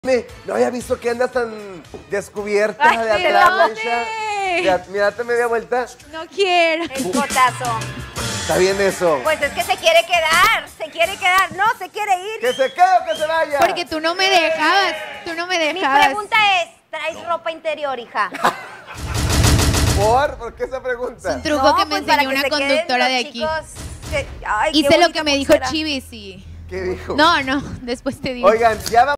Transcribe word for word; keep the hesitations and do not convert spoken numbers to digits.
Me, no había visto que andas tan descubierta Ay, de atrás, Laisha. Mira, date media vuelta. No quiero. El cotazo. Está bien eso. Pues es que se quiere quedar, se quiere quedar, no, se quiere ir. Que se quede o que se vaya. Porque tú no me dejabas, tú no me Mi dejabas. pregunta es, ¿traes ropa interior, hija? ¿Por? ¿Por qué esa pregunta? Es un truco No, que me pues para enseñó que una se queden conductora los de aquí. chicos que- ay, qué Hice lo bonita que me dijo pulsera. Chivis y... ¿Qué dijo? No, no, después te digo. Oigan, ya vamos.